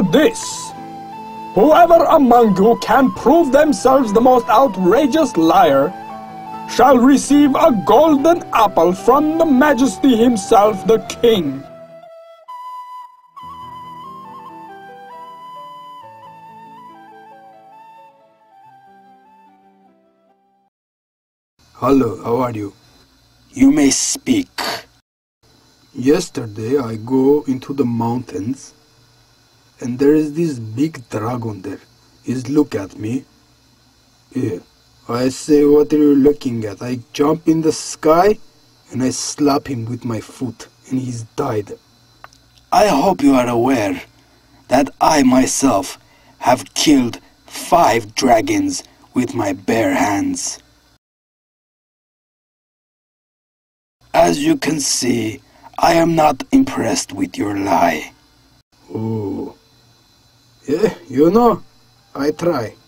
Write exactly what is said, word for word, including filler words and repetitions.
this. Whoever among you can prove themselves the most outrageous liar shall receive a golden apple from the Majesty himself, the King. Hello, how are you? You may speak. Yesterday I go into the mountains and there is this big dragon there. He's look at me. Yeah. I say, what are you looking at? I jump in the sky and I slap him with my foot and he's died. I hope you are aware that I myself have killed five dragons with my bare hands. As you can see, I am not impressed with your lie. Oh. Yeah, you know, I try.